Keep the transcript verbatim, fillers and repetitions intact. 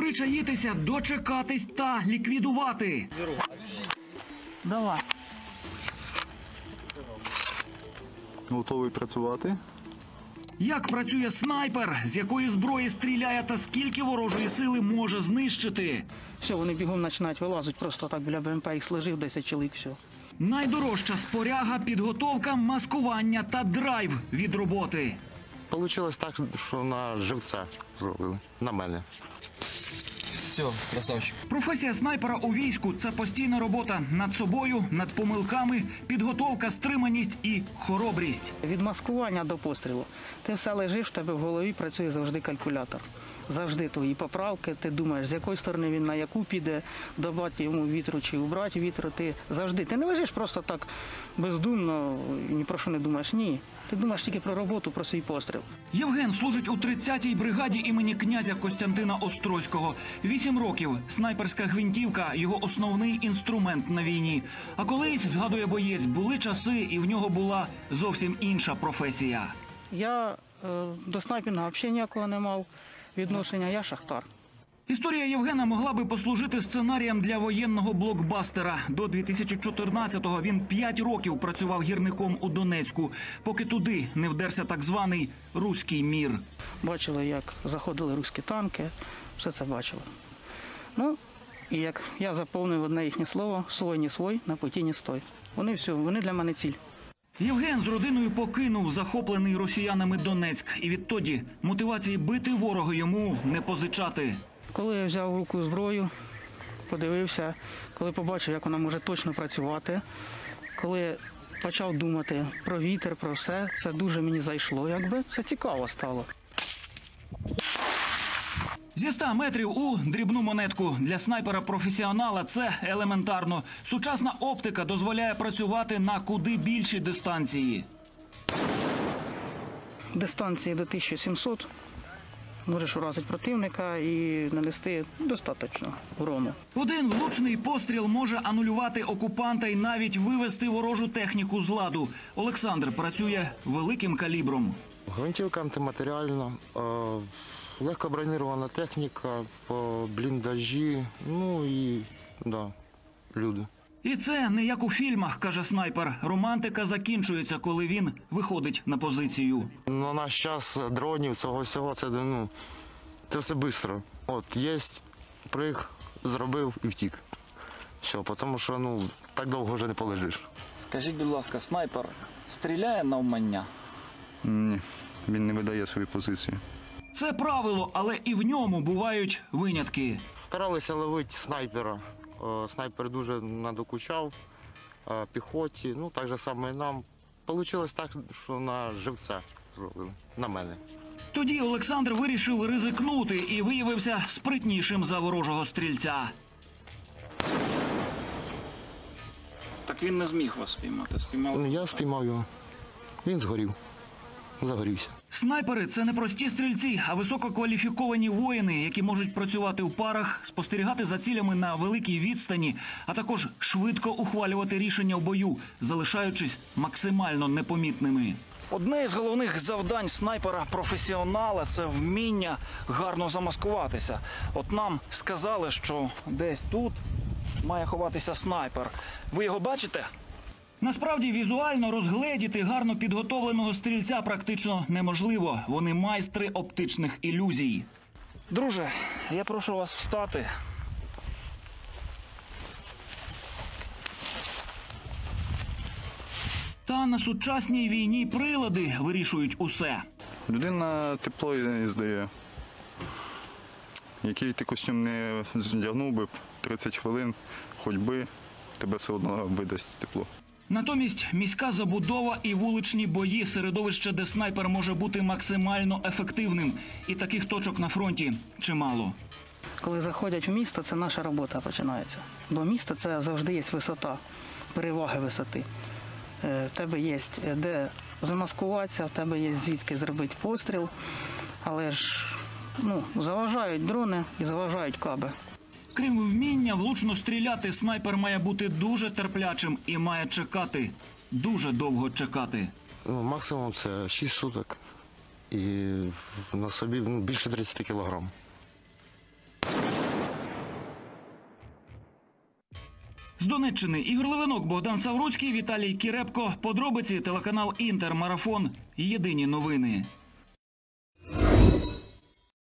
Причаїтися, дочекатись та ліквідувати. Давай. Готовий працювати? Як працює снайпер, з якої зброї стріляє та скільки ворожої сили може знищити. Все, вони бігом починають вилазити, просто так біля БМП їх сложив, десять чоловік, все. Найдорожча споряга, підготовка, маскування та драйв від роботи. Получилось так, що на живця зловили, на мене. Все, красавчик. Професія снайпера у війську – це постійна робота над собою, над помилками, підготовка, стриманість і хоробрість. Від маскування до пострілу. Ти все лежиш, в тебе в голові працює завжди калькулятор. Завжди твої поправки, ти думаєш, з якої сторони він на яку піде, додати йому вітру чи убрати вітру. Ти завжди, ти не лежиш просто так бездумно, ні про що не думаєш, ні. Ти думаєш тільки про роботу, про свій постріл. Євген служить у тридцятій бригаді імені князя Костянтина Острозького. Вісім років. Снайперська гвинтівка – його основний інструмент на війні. А колись, згадує боєць, були часи, і в нього була зовсім інша професія. Я е, до снайпінга взагалі ніякого не мав відношення, я шахтар. Історія Євгена могла би послужити сценарієм для воєнного блокбастера. До дві тисячі чотирнадцятого він п'ять років працював гірником у Донецьку, поки туди не вдерся так званий «руський мір». Бачили, як заходили руські танки, все це бачили. Ну, і як я заповнив одне їхнє слово «свой не свой, на путі не стой». Вони все, вони для мене ціль. Євген з родиною покинув захоплений росіянами Донецьк. І відтоді мотивації бити ворога йому не позичати. Коли я взяв в руку зброю, подивився, коли побачив, як вона може точно працювати, коли почав думати про вітер, про все, це дуже мені зайшло, якби це цікаво стало. Зі ста метрів у дрібну монетку. Для снайпера-професіонала це елементарно. Сучасна оптика дозволяє працювати на куди більшій дистанції. Дистанції до тисячі сімсот можеш вразити противника і нанести достатньо урону. Один влучний постріл може анулювати окупанта і навіть вивести ворожу техніку з ладу. Олександр працює великим калібром. Гвинтівка антиматеріальна, е, легко броньована техніка, по бліндажі, ну і да, люди. І це не як у фільмах, каже снайпер. Романтика закінчується, коли він виходить на позицію. На наш час дронів, цього всього, це, ну, це все швидко. От, є, приг, зробив і втік. Все, тому що, ну, так довго вже не полежиш. Скажіть, будь ласка, снайпер стріляє навмання? Ні, він не видає свої позиції. Це правило, але і в ньому бувають винятки. Старалися ловити снайпера. Е, Снайпер дуже надокучав е, піхоті, ну так же само і нам. Получилось так, що на живця зловили, на мене. Тоді Олександр вирішив ризикнути і виявився спритнішим за ворожого стрільця. Так він не зміг вас спіймати. Спіймав. Ну, я спіймав його, він згорів, загорівся. Снайпери – це не прості стрільці, а висококваліфіковані воїни, які можуть працювати в парах, спостерігати за цілями на великій відстані, а також швидко ухвалювати рішення в бою, залишаючись максимально непомітними. Одне із головних завдань снайпера-професіонала – це вміння гарно замаскуватися. От нам сказали, що десь тут має ховатися снайпер. Ви його бачите? Насправді, візуально розгледіти гарно підготовленого стрільця практично неможливо. Вони майстри оптичних ілюзій. Друже, я прошу вас встати. Та на сучасній війні прилади вирішують усе. Людина тепло і здає. Який ти костюм не вдягнув би, тридцять хвилин ходьби, тебе все одно видасть тепло. Натомість міська забудова і вуличні бої – середовище, де снайпер може бути максимально ефективним. І таких точок на фронті чимало. Коли заходять в місто, це наша робота починається. Бо місто – це завжди є висота, переваги висоти. В тебе є де замаскуватися, в тебе є звідки зробити постріл, але ж ну, заважають дрони і заважають каби. Крім вміння влучно стріляти, снайпер має бути дуже терплячим і має чекати, дуже довго чекати. Ну, максимум це шість суток і на собі ну, більше тридцять кілограм. З Донеччини Ігор Левинок, Богдан Савруцький, Віталій Кірепко. Подробиці телеканал Інтер. Марафон. Єдині новини.